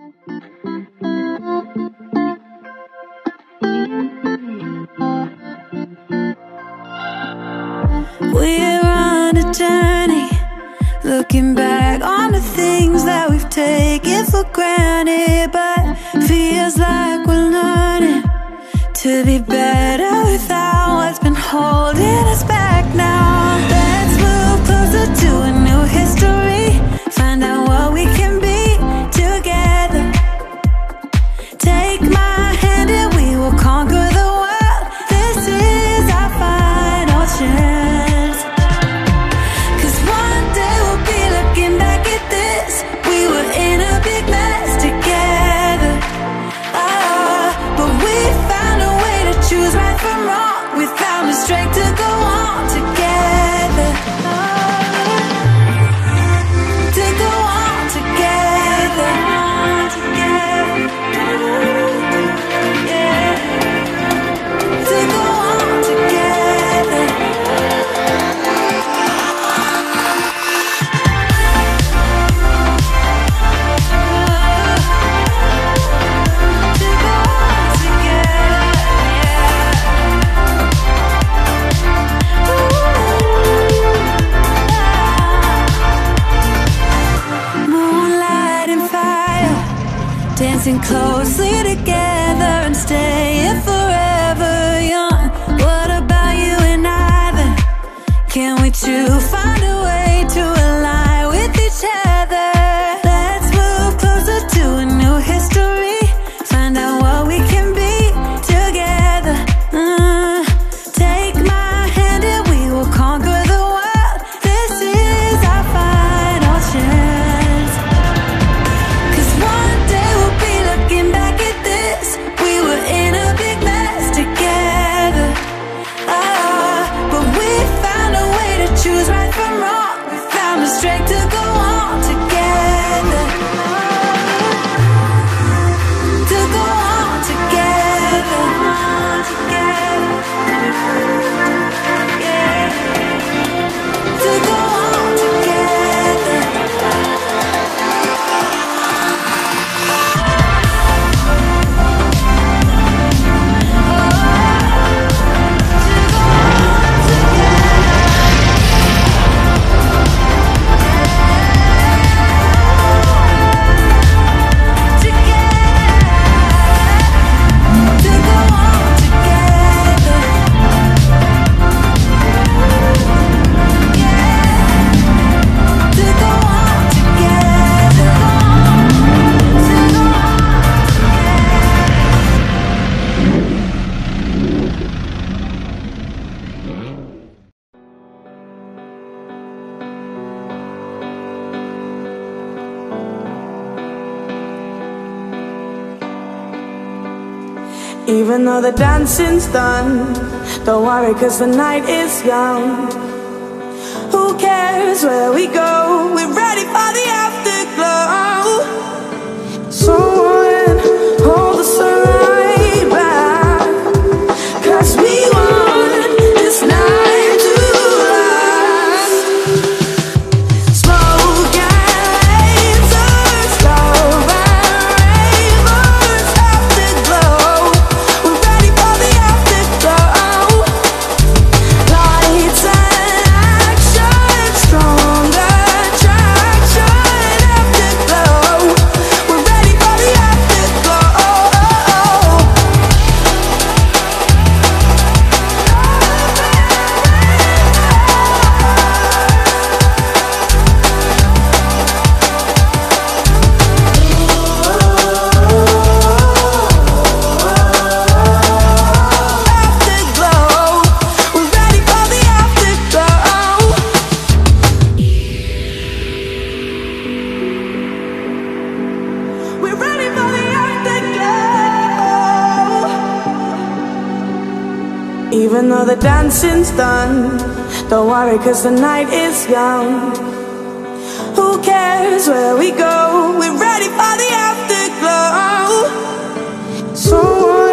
We're on a journey, looking back on the things that we've taken for granted, but feels like we're learning to be better without what's been holding us back now. Let's move closer to a new history, find out what we can be together. Take my hand and we will conquer the world. This is our final chance. 'Cause one day we'll be looking back at this. We were in a big mess together, but we found a way to choose right from wrong. We found the strength to go on together, to go on together, yeah, to go on together. Moonlight and fire, dancing closely together and staying forever young. What about you and I then? Can we two find a way to align with each other? Let's move closer to a new history, find out what we can be together. Take my hand and we will conquer the world. This is our final chance. 'Cause one day we'll be looking back at this. We were in a big mess together, but we found a way to choose right from wrong. We found the strength to go on together, to go on together, yeah, to go on together. Even though the dancing's done, don't worry 'cause the night is young. Who cares where we go? We're ready for the afterglow. Someone hold the sunlight back, 'cause we want this night to last. Smoke and lasers, love and rainbows, afterglow. We're ready for the afterglow. Lights and action, strong attraction, afterglow. We're ready for the afterglow. Even though the dancing's done, don't worry 'cause the night is young. Who cares where we go? We're ready for the afterglow. Someone